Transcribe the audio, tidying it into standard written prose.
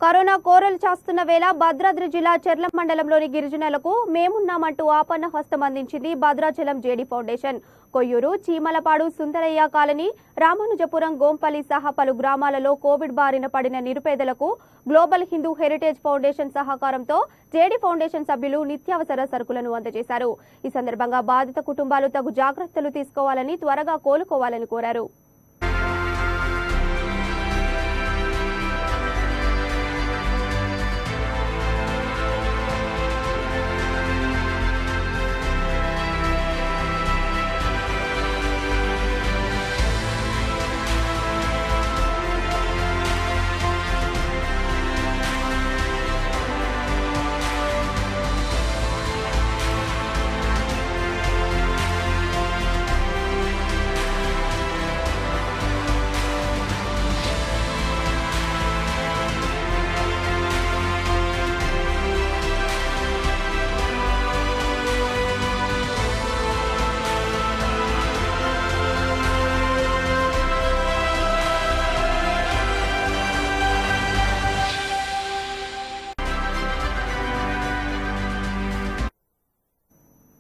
Corona కోరలు చాస్తున్న వేళ భద్రాద్రి జిల్లా చెర్ల మండలంలోని గిరిజనులకు మేమున్నామంటూ ఆపన్న హస్తం అందించింది Bhadrachalam JD foundation. Koyyuru, Cheemalapadu, Sundarayya colony, Ramanujapuram, Gompalli సహా పలు గ్రామాలలో కోవిడ్ బారిన పడిన నిరుపేదలకు గ్లోబల్ హిందూ హెరిటేజ్ ఫౌండేషన్ సహకారంతో జేడీ ఫౌండేషన్ సభ్యులు నిత్యావసర సరుకులను అందజేశారు. ఈ సందర్భంగా బాధిత కుటుంబాలు తగు జాగ్రత్తలు తీసుకోవాలని, త్వరగా కోలుకోవాలని కోరారు.